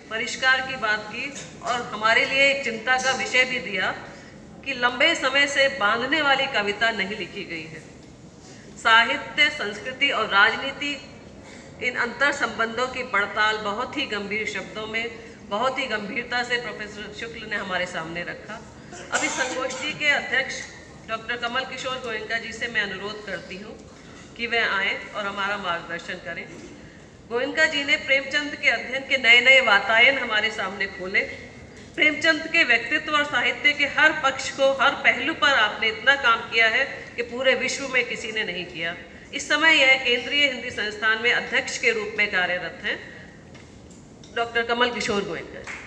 परिष्कार की बात की और हमारे लिए एक चिंता का विषय भी दिया कि लंबे समय से बांधने वाली कविता नहीं लिखी गई है। साहित्य, संस्कृति और राजनीति, इन अंतर संबंधों की पड़ताल बहुत ही गंभीर शब्दों में, बहुत ही गंभीरता से प्रोफेसर शुक्ल ने हमारे सामने रखा। अब इस संगोष्ठी के अध्यक्ष डॉक्टर कमल किशोर गोयनका जी से मैं अनुरोध करती हूँ कि वह आएँ और हमारा मार्गदर्शन करें। गोयनका जी ने प्रेमचंद के अध्ययन के नए नए वातायन हमारे सामने खोले। प्रेमचंद के व्यक्तित्व और साहित्य के हर पक्ष को, हर पहलू पर आपने इतना काम किया है कि पूरे विश्व में किसी ने नहीं किया। इस समय यह केंद्रीय हिंदी संस्थान में अध्यक्ष के रूप में कार्यरत हैं डॉक्टर कमल किशोर गोयनका जी।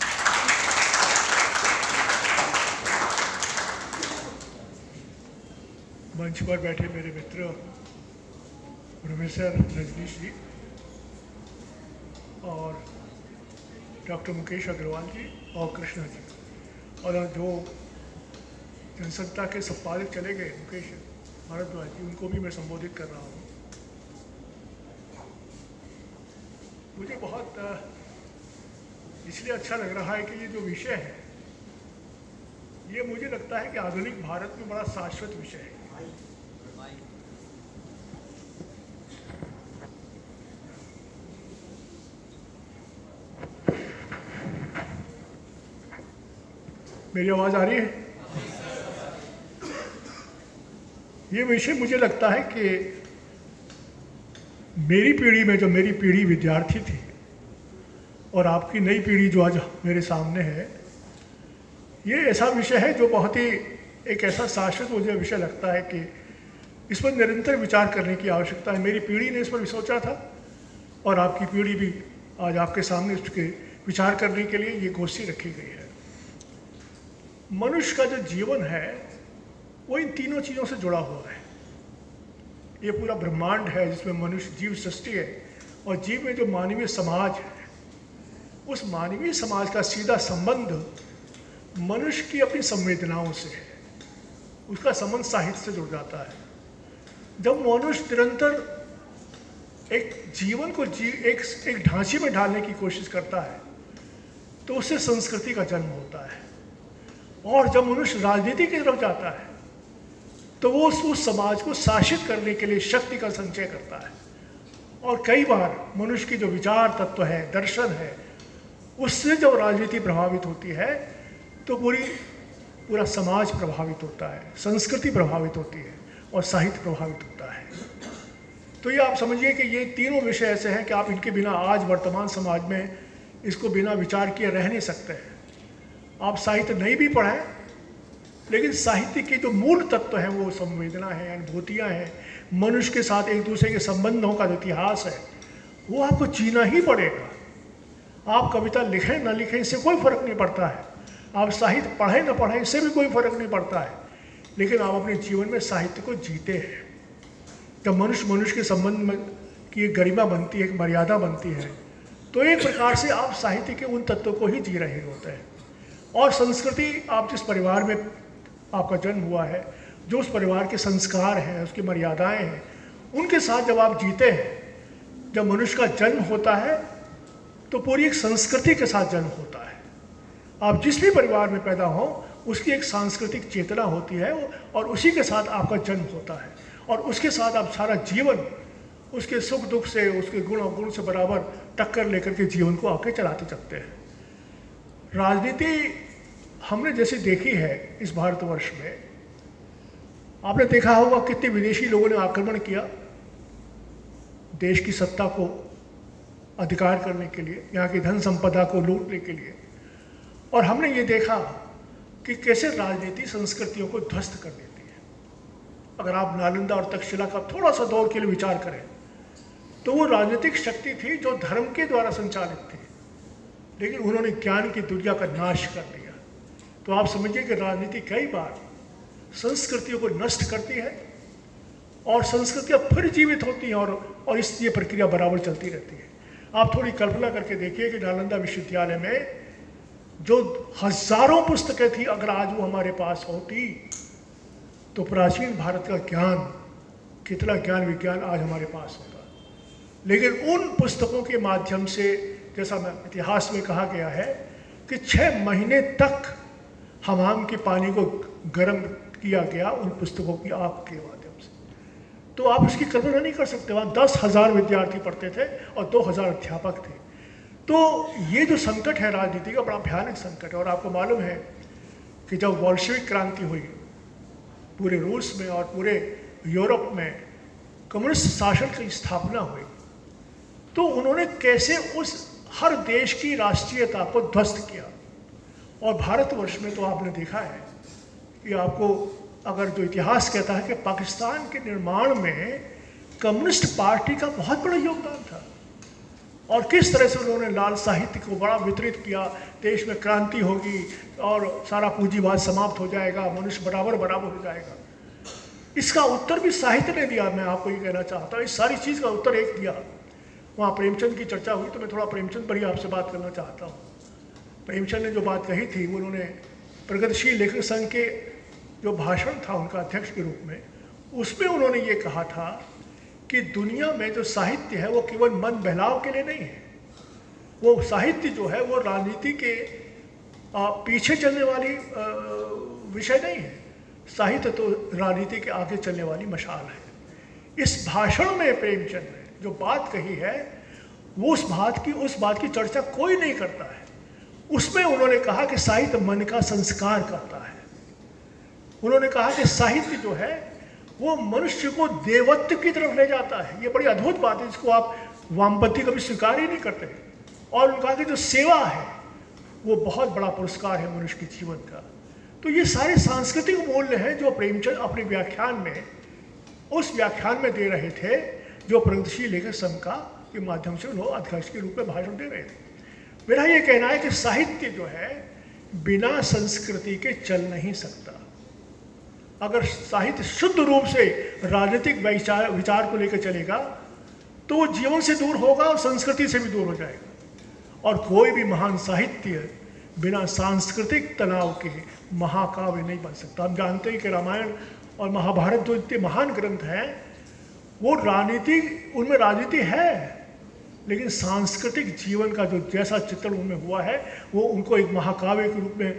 मंच पर बैठे मेरे मित्र प्रोफेसर रजनीश जी और डॉक्टर मुकेश अग्रवाल जी और कृष्णा जी, और जो जनसत्ता के संपादक चले गए मुकेश भारद्वाज जी, उनको भी मैं संबोधित कर रहा हूँ। मुझे बहुत इसलिए अच्छा लग रहा है कि ये जो विषय है, ये मुझे लगता है कि आधुनिक भारत में बड़ा शाश्वत विषय है। मेरी आवाज़ आ रही है? ये विषय मुझे लगता है कि मेरी पीढ़ी में, जो मेरी पीढ़ी विद्यार्थी थी और आपकी नई पीढ़ी जो आज मेरे सामने है, ये ऐसा विषय है जो बहुत ही एक ऐसा शाश्वत मुझे विषय लगता है कि इस पर निरंतर विचार करने की आवश्यकता है। मेरी पीढ़ी ने इस पर सोचा था और आपकी पीढ़ी भी आज आपके सामने इसके विचार करने के लिए ये गोष्ठी रखी गई है। मनुष्य का जो जीवन है वो इन तीनों चीज़ों से जुड़ा हुआ है। ये पूरा ब्रह्मांड है जिसमें मनुष्य जीव सृष्टि है, और जीव में जो मानवीय समाज है, उस मानवीय समाज का सीधा संबंध मनुष्य की अपनी संवेदनाओं से है। उसका संबंध साहित्य से जुड़ जाता है। जब मनुष्य निरंतर एक जीवन को एक ढांचे में ढालने की कोशिश करता है तो उससे संस्कृति का जन्म होता है, और जब मनुष्य राजनीति की तरफ जाता है तो वो उस समाज को शासित करने के लिए शक्ति का संचय करता है। और कई बार मनुष्य की जो विचार तत्व है, दर्शन है, उससे जब राजनीति प्रभावित होती है तो पूरा समाज प्रभावित होता है, संस्कृति प्रभावित होती है और साहित्य प्रभावित होता है। तो ये आप समझिए कि ये तीनों विषय ऐसे हैं कि आप इनके बिना आज वर्तमान समाज में इसको बिना विचार किए रह नहीं सकते हैं। आप साहित्य नहीं भी पढ़ें, लेकिन साहित्य के जो मूल तत्व हैं, वो संवेदना है, अनुभूतियाँ हैं, मनुष्य के साथ एक दूसरे के संबंधों का जो इतिहास है, वो आपको जीना ही पड़ेगा। आप कविता लिखें ना लिखें, इससे कोई फर्क नहीं पड़ता है। आप साहित्य पढ़ें ना पढ़ें, इससे भी कोई फर्क नहीं पड़ता है। लेकिन आप अपने जीवन में साहित्य को जीते हैं। जब मनुष्य के संबंध में की एक गरिमा बनती है, एक मर्यादा बनती है, तो एक प्रकार से आप साहित्य के उन तत्वों को ही जी रहे होते हैं। और संस्कृति, आप जिस परिवार में आपका जन्म हुआ है, जो उस परिवार के संस्कार हैं, उसकी मर्यादाएं हैं, उनके साथ जब आप जीते हैं, जब मनुष्य का जन्म होता है तो पूरी एक संस्कृति के साथ जन्म होता है। आप जिस भी परिवार में पैदा हो, उसकी एक सांस्कृतिक चेतना होती है और उसी के साथ आपका जन्म होता है, और उसके साथ आप सारा जीवन उसके सुख दुख से, उसके गुण अवगुण से बराबर टक्कर लेकर के जीवन को आगे चलाते चलते हैं। राजनीति हमने जैसे देखी है इस भारतवर्ष में, आपने देखा होगा कितने विदेशी लोगों ने आक्रमण किया देश की सत्ता को अधिकार करने के लिए, यहाँ की धन संपदा को लूटने के लिए। और हमने ये देखा कि कैसे राजनीति संस्कृतियों को ध्वस्त कर देती है। अगर आप नालंदा और तक्षशिला का थोड़ा सा दौर के लिए विचार करें, तो वो राजनीतिक शक्ति थी जो धर्म के द्वारा संचालित थी, लेकिन उन्होंने ज्ञान की दुनिया का नाश कर दिया। तो आप समझिए कि राजनीति कई बार संस्कृतियों को नष्ट करती है और संस्कृतियाँ फिर जीवित होती हैं, और ये प्रक्रिया बराबर चलती रहती है। आप थोड़ी कल्पना करके देखिए कि नालंदा विश्वविद्यालय में जो हजारों पुस्तकें थी, अगर आज वो हमारे पास होती तो प्राचीन भारत का ज्ञान, कितना ज्ञान विज्ञान आज हमारे पास होता। लेकिन उन पुस्तकों के माध्यम से जैसा मैं इतिहास में कहा गया है कि 6 महीने तक हमाम के पानी को गर्म किया गया उन पुस्तकों की आग के माध्यम से। तो आप इसकी कल्पना नहीं कर सकते। वहाँ 10,000 विद्यार्थी पढ़ते थे और 2,000 अध्यापक थे। तो ये जो संकट है राजनीति का, बड़ा भयानक संकट है। और आपको मालूम है कि जब बोल्शेविक क्रांति हुई पूरे रूस में और पूरे यूरोप में कम्युनिस्ट शासन की स्थापना हुई, तो उन्होंने कैसे उस हर देश की राष्ट्रीयता को ध्वस्त किया। और भारतवर्ष में तो आपने देखा है कि आपको अगर जो इतिहास कहता है कि पाकिस्तान के निर्माण में कम्युनिस्ट पार्टी का बहुत बड़ा योगदान था, और किस तरह से उन्होंने लाल साहित्य को बड़ा वितरित किया, देश में क्रांति होगी और सारा पूंजीवाद समाप्त हो जाएगा, मनुष्य बराबर हो जाएगा। इसका उत्तर भी साहित्य ने दिया। मैं आपको ये कहना चाहता हूँ, इस सारी चीज़ का उत्तर एक दिया। वहाँ प्रेमचंद की चर्चा हुई तो मैं थोड़ा प्रेमचंद पर ही आपसे बात करना चाहता हूँ। प्रेमचंद ने जो बात कही थी, वो उन्होंने प्रगतिशील लेखक संघ के जो भाषण था उनका अध्यक्ष के रूप में, उसमें उन्होंने ये कहा था कि दुनिया में जो साहित्य है वो केवल मन बहलाव के लिए नहीं है। वो साहित्य जो है वो राजनीति के पीछे चलने वाली विषय नहीं है। साहित्य तो राजनीति के आगे चलने वाली मशाल है। इस भाषण में प्रेमचंद ने जो बात कही है, वो उस बात की चर्चा कोई नहीं करता है। उसमें उन्होंने कहा कि साहित्य मन का संस्कार करता है। उन्होंने कहा कि साहित्य जो है वो मनुष्य को देवत्व की तरफ ले जाता है। ये बड़ी अद्भुत बात है, जिसको आप वामपंथी कभी स्वीकार ही नहीं करते। और उन्होंने कहा कि जो सेवा है वो बहुत बड़ा पुरस्कार है मनुष्य के जीवन का। तो ये सारे सांस्कृतिक मूल्य हैं जो प्रेमचंद अपने व्याख्यान में, उस व्याख्यान में दे रहे थे, जो प्रगतिशील लेखक संघ का के माध्यम से उन्होंने अध्यक्ष के रूप में भाषण दे रहे थे। मेरा ये कहना है कि साहित्य जो है बिना संस्कृति के चल नहीं सकता। अगर साहित्य शुद्ध रूप से राजनीतिक विचार को लेकर चलेगा तो वो जीवन से दूर होगा और संस्कृति से भी दूर हो जाएगा। और कोई भी महान साहित्य बिना सांस्कृतिक तनाव के महाकाव्य नहीं बन सकता। हम जानते हैं कि रामायण और महाभारत जो इतने महान ग्रंथ हैं, वो राजनीति, उनमें राजनीति है, लेकिन सांस्कृतिक जीवन का जो जैसा चित्रण उनमें हुआ है वो उनको एक महाकाव्य के रूप में,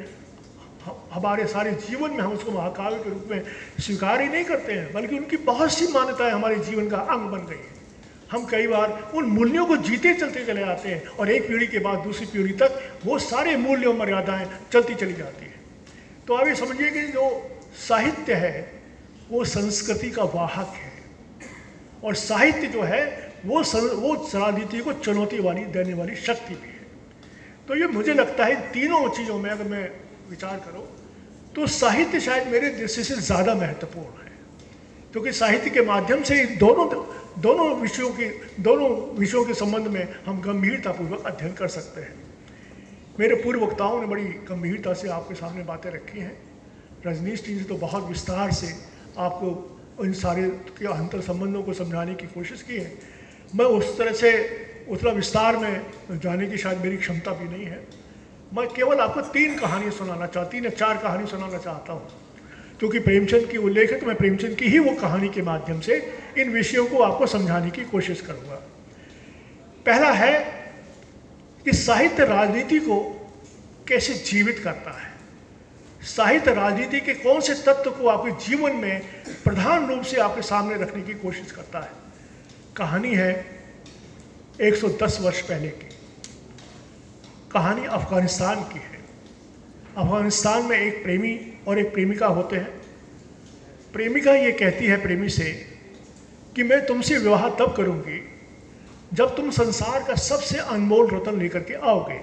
हमारे सारे जीवन में हम उसको महाकाव्य के रूप में स्वीकार ही नहीं करते हैं, बल्कि उनकी बहुत सी मान्यताएं हमारे जीवन का अंग बन गई है। हम कई बार उन मूल्यों को जीते चलते चले आते हैं और एक पीढ़ी के बाद दूसरी पीढ़ी तक वो सारे मूल्य और मर्यादाएं चलती चली जाती हैं। तो आप ये समझिए कि जो साहित्य है वो संस्कृति का वाहक है, और साहित्य जो है वो राजनीति को चुनौती देने वाली शक्ति भी है। तो ये मुझे लगता है तीनों चीज़ों में अगर मैं विचार करूं तो साहित्य शायद मेरे दृष्टि से ज़्यादा महत्वपूर्ण है, क्योंकि साहित्य के माध्यम से दोनों विषयों के संबंध में हम गंभीरतापूर्वक अध्ययन कर सकते हैं। मेरे पूर्व वक्ताओं ने बड़ी गंभीरता से आपके सामने बातें रखी हैं। रजनीश जी ने तो बहुत विस्तार से आपको इन सारे के अंतर संबंधों को समझाने की कोशिश की है। मैं उस तरह से उतना विस्तार में जाने की शायद मेरी क्षमता भी नहीं है। मैं केवल आपको 3 या 4 कहानी सुनाना चाहता हूँ, क्योंकि प्रेमचंद की उल्लेख है तो मैं प्रेमचंद की ही वो कहानी के माध्यम से इन विषयों को आपको समझाने की कोशिश करूँगा। पहला है कि साहित्य राजनीति को कैसे जीवित करता है। साहित्य राजनीति के कौन से तत्व को आपके जीवन में प्रधान रूप से आपके सामने रखने की कोशिश करता है। कहानी है 110 वर्ष पहले की। कहानी अफगानिस्तान की है। अफगानिस्तान में एक प्रेमी और एक प्रेमिका होते हैं। प्रेमिका ये कहती है प्रेमी से कि मैं तुमसे विवाह तब करूंगी जब तुम संसार का सबसे अनमोल रत्न लेकर के आओगे।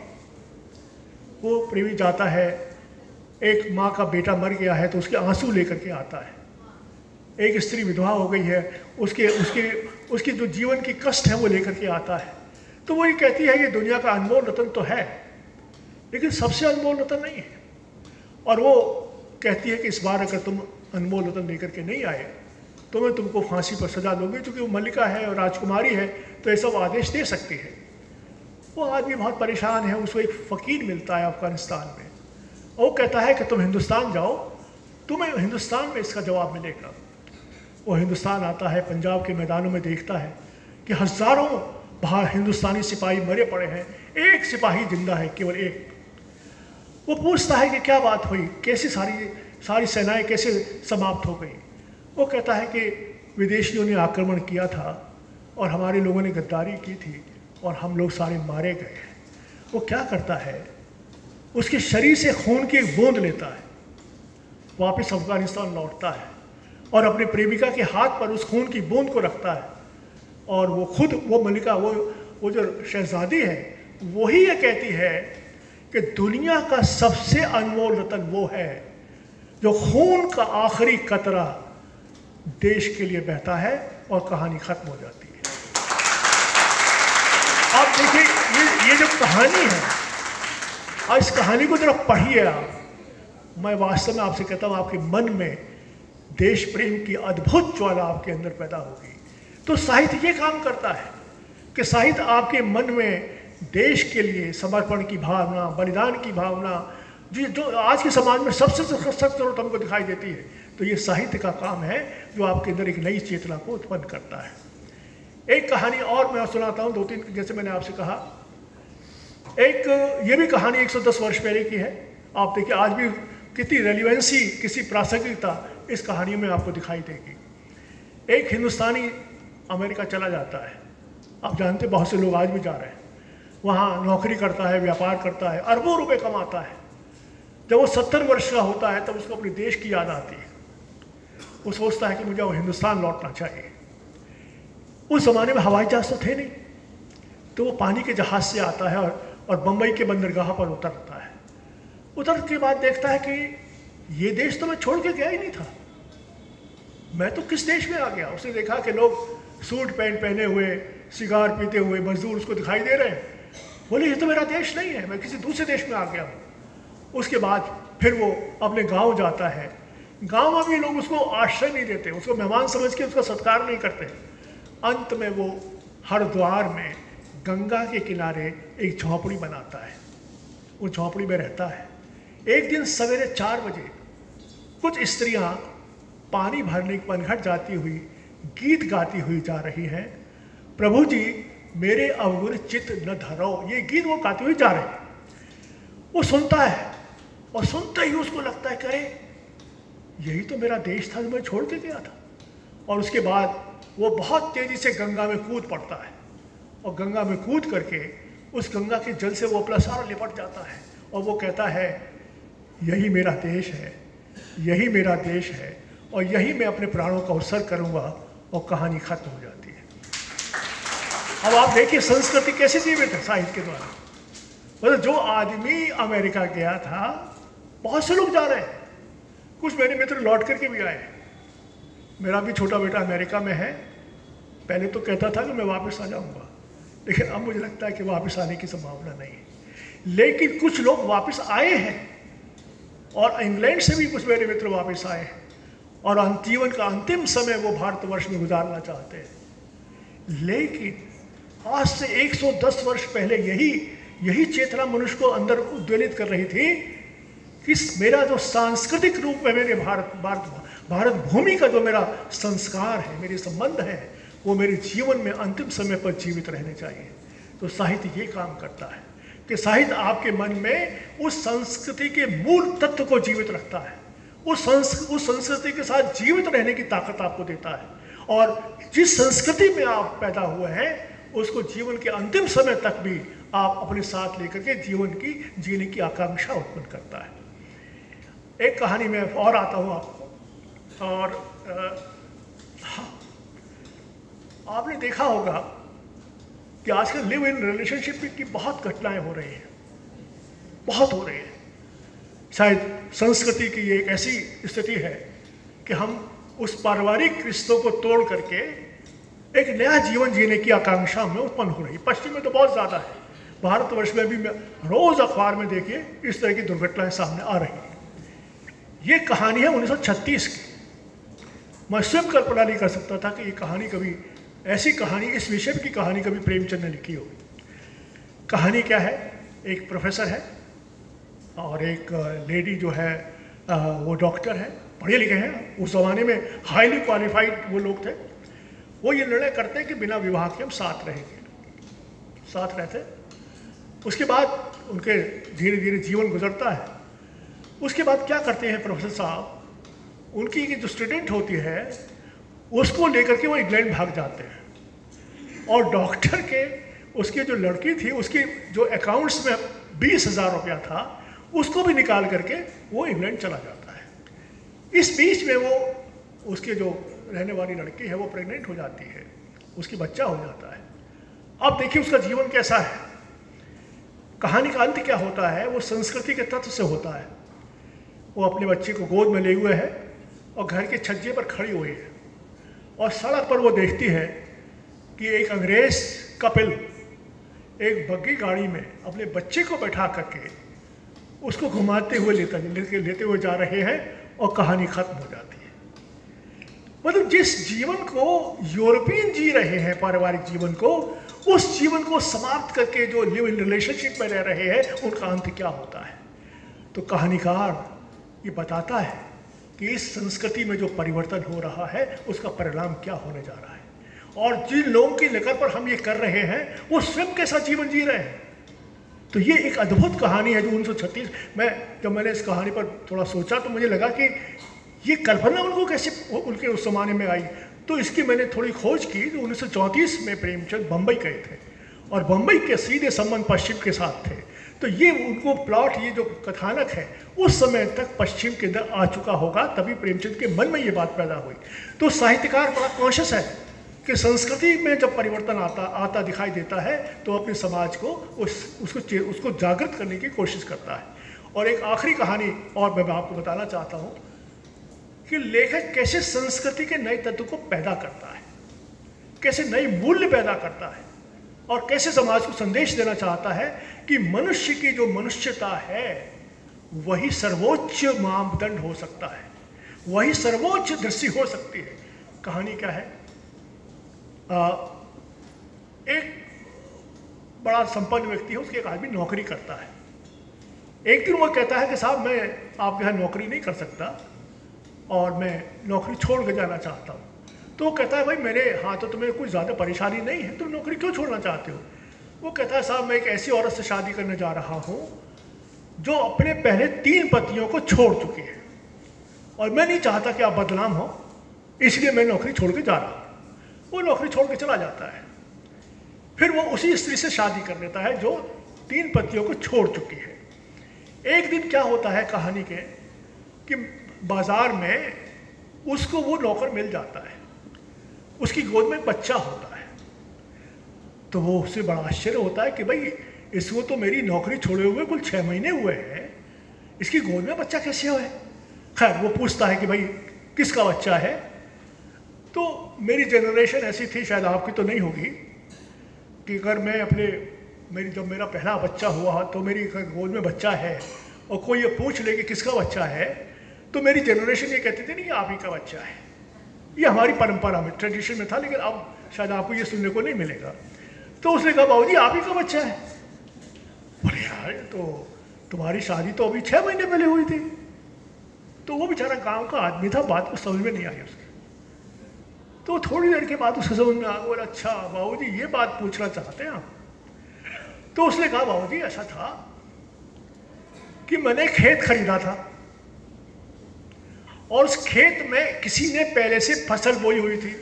वो प्रेमी जाता है, एक माँ का बेटा मर गया है तो उसके आंसू लेकर के आता है। एक स्त्री विधवा हो गई है, उसके जो जीवन की कष्ट है वो लेकर के आता है। तो वो ये कहती है कि दुनिया का अनमोल रत्न तो है, लेकिन सबसे अनमोल रत्न नहीं है। और वो कहती है कि इस बार अगर तुम अनमोल रत्न लेकर के नहीं आए तो मैं तुमको फांसी पर सजा दूंगी, क्योंकि वो मल्लिका है और राजकुमारी है तो ये सब आदेश दे सकती है। वो आदमी बहुत परेशान है। उसको एक फ़कीर मिलता है अफगानिस्तान में, और वो कहता है कि तुम हिंदुस्तान जाओ, तुम्हें हिंदुस्तान में इसका जवाब मिलेगा। वो हिंदुस्तान आता है, पंजाब के मैदानों में देखता है कि हज़ारों बाहर हिंदुस्तानी सिपाही मरे पड़े हैं, एक सिपाही जिंदा है, केवल एक। वो पूछता है कि क्या बात हुई, कैसी सारी सेनाएं कैसे समाप्त हो गई। वो कहता है कि विदेशियों ने आक्रमण किया था और हमारे लोगों ने गद्दारी की थी और हम लोग सारे मारे गए। वो क्या करता है, उसके शरीर से खून की एक बूंद लेता है, वापस अफगानिस्तान लौटता है और अपनी प्रेमिका के हाथ पर उस खून की बूंद को रखता है। और वो खुद, वो मलिका, वो जो शहजादी है, वही ये कहती है कि दुनिया का सबसे अनमोल रतन वो है जो खून का आखिरी कतरा देश के लिए बहता है, और कहानी खत्म हो जाती है। आप देखिए ये जो कहानी है, और इस कहानी को जरा पढ़िए आप। मैं वास्तव में आपसे कहता हूँ, आपके मन में देश प्रेम की अद्भुत ज्वाला आपके अंदर पैदा होगी। तो साहित्य ये काम करता है कि साहित्य आपके मन में देश के लिए समर्पण की भावना, बलिदान की भावना, जो आज के समाज में सबसे सख्त जरूरत हमको दिखाई देती है, तो ये साहित्य का काम है जो आपके अंदर एक नई चेतना को उत्पन्न करता है। एक कहानी और मैं सुनाता हूँ, 2-3, जैसे मैंने आपसे कहा। एक ये भी कहानी 110 वर्ष पहले की है। आप देखिए आज भी कितनी रेलिवेंसी, किसी प्रासंगिकता इस कहानी में आपको दिखाई देगी। एक हिंदुस्तानी अमेरिका चला जाता है। आप जानते, बहुत से लोग आज भी जा रहे हैं वहाँ, नौकरी करता है, व्यापार करता है, अरबों रुपए कमाता है। जब वो 70 वर्ष का होता है तब उसको अपने देश की याद आती है। वो सोचता है कि मुझे वो हिंदुस्तान लौटना चाहिए। उस ज़माने में हवाई जहाज़ तो थे नहीं, तो वो पानी के जहाज़ से आता है और बम्बई के बंदरगाह पर उतरता है। उतर के बाद देखता है कि ये देश तो मैं छोड़ के गया ही नहीं था, मैं तो किस देश में आ गया। उसने देखा कि लोग सूट पैंट पहने हुए, सिगार पीते हुए मजदूर उसको दिखाई दे रहे हैं। बोले ये तो मेरा देश नहीं है, मैं किसी दूसरे देश में आ गया हूँ। उसके बाद फिर वो अपने गांव जाता है। गांव में भी लोग उसको आश्रय नहीं देते, उसको मेहमान समझ के उसका सत्कार नहीं करते। अंत में वो हरिद्वार में गंगा के किनारे एक झोंपड़ी बनाता है। वो झोंपड़ी में रहता है। एक दिन सवेरे 4 बजे कुछ स्त्रियां पानी भरने पनघट जाती हुई गीत गाती हुई जा रही हैं, प्रभु जी मेरे अवगुण चित्त न धरो। ये गीत वो गाते हुए जा रहे हैं। वो सुनता है और सुनते ही उसको लगता है, करे यही तो मेरा देश था जो मैं छोड़ के गया था। और उसके बाद वो बहुत तेजी से गंगा में कूद पड़ता है और गंगा में कूद करके उस गंगा के जल से वो अपना सारा लिपट जाता है और वो कहता है यही मेरा देश है, यही मेरा देश है और यही मैं अपने प्राणों का उत्सर्ग करूँगा। और कहानी खत्म हो जाती है। अब आप देखिए संस्कृति कैसे जीवित है साहित्य के द्वारा। मतलब जो आदमी अमेरिका गया था, बहुत से लोग जा रहे हैं, कुछ मेरे मित्र लौट करके भी आए। मेरा भी छोटा बेटा अमेरिका में है। पहले तो कहता था कि मैं वापस आ जाऊंगा, लेकिन अब मुझे लगता है कि वापस आने की संभावना नहीं है। लेकिन कुछ लोग वापस आए हैं और इंग्लैंड से भी कुछ मेरे मित्र वापस आए हैं और जीवन का अंतिम समय वो भारतवर्ष में गुजारना चाहते हैं। लेकिन आज से 110 वर्ष पहले यही चेतना मनुष्य को अंदर उद्वेलित कर रही थी कि मेरा जो सांस्कृतिक रूप में मेरे भारत भूमि का जो मेरा संस्कार है, मेरे संबंध है, वो मेरे जीवन में अंतिम समय पर जीवित रहने चाहिए। तो साहित्य ये काम करता है कि साहित्य आपके मन में उस संस्कृति के मूल तत्व को जीवित रखता है, उस संस्कृति के साथ जीवित रहने की ताकत आपको देता है और जिस संस्कृति में आप पैदा हुए हैं उसको जीवन के अंतिम समय तक भी आप अपने साथ लेकर के जीवन की जीने की आकांक्षा उत्पन्न करता है। एक कहानी में और आता हूँ आपको। और हाँ, आपने देखा होगा कि आजकल लिव इन रिलेशनशिप की बहुत घटनाएं हो रही हैं, बहुत हो रही है। शायद संस्कृति की एक ऐसी स्थिति है कि हम उस पारिवारिक रिश्तों को तोड़ करके एक नया जीवन जीने की आकांक्षा में उत्पन्न हो रही। पश्चिम में तो बहुत ज़्यादा है, भारतवर्ष में भी रोज़ अखबार में देखिए इस तरह की दुर्घटनाएं सामने आ रही हैं। ये कहानी है 1936 की। मैं स्वयं कल्पना नहीं कर सकता था कि ये कहानी कभी, ऐसी कहानी, इस विषय की कहानी कभी प्रेमचंद ने लिखी होगी। कहानी क्या है, एक प्रोफेसर है और एक लेडी जो है वो डॉक्टर है, पढ़े लिखे हैं, उस ज़माने में हाईली क्वालिफाइड वो लोग थे। वो ये निर्णय करते हैं कि बिना विवाह के हम साथ रहेंगे। साथ रहते। उसके बाद उनके धीरे धीरे जीवन गुजरता है। उसके बाद क्या करते हैं प्रोफेसर साहब, उनकी जो स्टूडेंट होती है उसको लेकर के वो इंग्लैंड भाग जाते हैं, और डॉक्टर के उसकी जो लड़की थी उसकी जो अकाउंट्स में 20,000 रुपया था उसको भी निकाल करके वो इंग्लैंड चला जाता है। इस बीच में वो उसके जो रहने वाली लड़की है वो प्रेग्नेंट हो जाती है, उसकी बच्चा हो जाता है। अब देखिए उसका जीवन कैसा है। कहानी का अंत क्या होता है, वो संस्कृति के तत्व से होता है। वो अपने बच्चे को गोद में ले हुए है और घर के छज्जे पर खड़ी हुई है, और सड़क पर वो देखती है कि एक अंग्रेज कपिल एक बग्गी गाड़ी में अपने बच्चे को बैठा करके उसको घुमाते हुए लेते हुए जा रहे हैं, और कहानी खत्म हो जाती है। मतलब जिस जीवन को यूरोपियन जी रहे हैं, पारिवारिक जीवन को, उस जीवन को समाप्त करके जो लिव इन रिलेशनशिप में रह रहे हैं, उनका अंत क्या होता है। तो कहानीकार ये बताता है कि इस संस्कृति में जो परिवर्तन हो रहा है उसका परिणाम क्या होने जा रहा है, और जिन लोगों की नकल पर हम ये कर रहे हैं वो स्वयं कैसा जीवन जी रहे हैं। तो ये एक अद्भुत कहानी है जो 1936 में, जब मैंने इस कहानी पर थोड़ा सोचा तो मुझे लगा कि ये कल्पना उनको कैसे उनके उस जमाने में आई। तो इसकी मैंने थोड़ी खोज की। तो 1934 में प्रेमचंद बम्बई गए थे, और बम्बई के सीधे संबंध पश्चिम के साथ थे। तो ये उनको प्लॉट, ये जो कथानक है, उस समय तक पश्चिम के अंदर आ चुका होगा, तभी प्रेमचंद के मन में ये बात पैदा हुई। तो साहित्यकार बड़ा कॉन्शियस है कि संस्कृति में जब परिवर्तन आता दिखाई देता है तो अपने समाज को उसको जागृत करने की कोशिश करता है। और एक आखिरी कहानी और मैं आपको बताना चाहता हूँ कि लेखक कैसे संस्कृति के नए तत्व को पैदा करता है, कैसे नई मूल्य पैदा करता है, और कैसे समाज को संदेश देना चाहता है कि मनुष्य की जो मनुष्यता है वही सर्वोच्च मापदंड हो सकता है, वही सर्वोच्च दृष्टि हो सकती है। कहानी क्या है, एक बड़ा संपन्न व्यक्ति है, उसके एक आदमी नौकरी करता है। एक दिन वो कहता है कि साहब मैं आपके यहाँ नौकरी नहीं कर सकता और मैं नौकरी छोड़ के जाना चाहता हूँ। तो वो कहता है भाई मेरे हाँ तो तुम्हें कोई ज़्यादा परेशानी नहीं है, तुम नौकरी क्यों छोड़ना चाहते हो। वो कहता है साहब मैं एक ऐसी औरत से शादी करने जा रहा हूँ जो अपने पहले 3 पतियों को छोड़ चुकी है, और मैं नहीं चाहता कि आप बदनाम हो, इसलिए मैं नौकरी छोड़ के जा रहा हूँ। वो नौकरी छोड़ के चला जाता है। फिर वो उसी स्त्री से शादी कर लेता है जो 3 पतियों को छोड़ चुकी है। एक दिन क्या होता है कहानी के कि बाजार में उसको वो नौकर मिल जाता है, उसकी गोद में बच्चा होता है। तो वो उससे बड़ा आश्चर्य होता है कि भाई इसको तो मेरी नौकरी छोड़े हुए कुल 6 महीने हुए हैं, इसकी गोद में बच्चा कैसे हुआ है। खैर वो पूछता है कि भाई किसका बच्चा है। तो मेरी जनरेशन ऐसी थी, शायद आपकी तो नहीं होगी, कि अगर मैं जब मेरा पहला बच्चा हुआ तो मेरी गोद में बच्चा है और कोई ये पूछ ले कि किसका बच्चा है, तो मेरी जनरेशन ये कहती थी नहीं ये आप ही का बच्चा है। ये हमारी परंपरा में, ट्रेडिशन में था, लेकिन अब शायद आपको ये सुनने को नहीं मिलेगा। तो उसने कहा बाबूजी आप ही का बच्चा है। बोले यार तो तुम्हारी शादी तो अभी 6 महीने पहले हुई थी। तो वो बेचारा गांव का आदमी था, बात को समझ में नहीं आई उसके। तो थोड़ी देर के बाद उसको समझ में आ गया, अच्छा बाबूजी ये बात पूछना चाहते हैं आप। तो उसने कहा बाबूजी ऐसा था कि मैंने खेत खरीदा था और उस खेत में किसी ने पहले से फसल बोई हुई थी,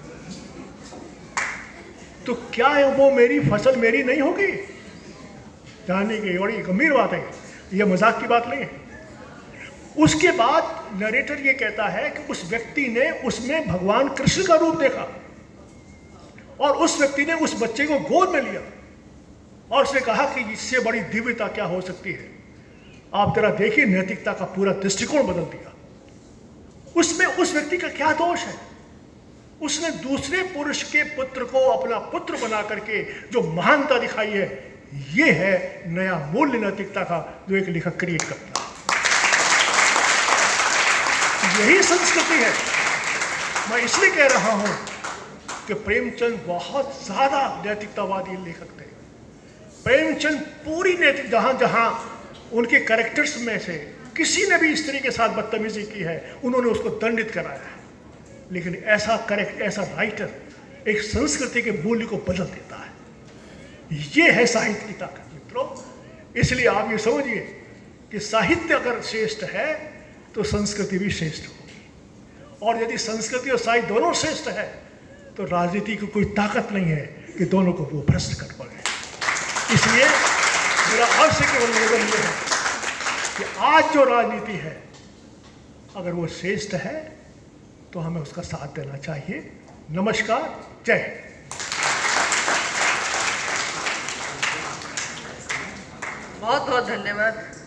तो क्या है वो मेरी फसल मेरी नहीं होगी। जानने की बड़ी गंभीर बात है, ये मजाक की बात नहीं है। उसके बाद नरेटर ये कहता है कि उस व्यक्ति ने उसमें भगवान कृष्ण का रूप देखा और उस व्यक्ति ने उस बच्चे को गोद में लिया और उसने कहा कि इससे बड़ी दिव्यता क्या हो सकती है। आप जरा देखिए, नैतिकता का पूरा दृष्टिकोण बदल दिया। उसमें उस व्यक्ति का क्या दोष है। उसने दूसरे पुरुष के पुत्र को अपना पुत्र बना करके जो महानता दिखाई है, ये है नया मूल्य नैतिकता का जो एक लेखक क्रिएट करता है। यही संस्कृति है। मैं इसलिए कह रहा हूं कि प्रेमचंद बहुत ज्यादा नैतिकतावादी लेखक थे। प्रेमचंद पूरी नैतिक, जहां जहां उनके कैरेक्टर्स में से किसी ने भी स्त्री के साथ बदतमीजी की है उन्होंने उसको दंडित कराया है। लेकिन ऐसा राइटर एक संस्कृति के मूल्य को बदल देता है। ये है साहित्य की ताकत मित्रों। इसलिए आप ये समझिए कि साहित्य अगर श्रेष्ठ है तो संस्कृति भी श्रेष्ठ होगी, और यदि संस्कृति और साहित्य दोनों श्रेष्ठ है तो राजनीति की कोई ताकत नहीं है कि दोनों को वो भ्रष्ट कर पाए। इसलिए मेरा आपसे केवल निवेदन ये है कि आज जो राजनीति है अगर वो श्रेष्ठ है तो हमें उसका साथ देना चाहिए। नमस्कार, जय हिंद। बहुत बहुत धन्यवाद।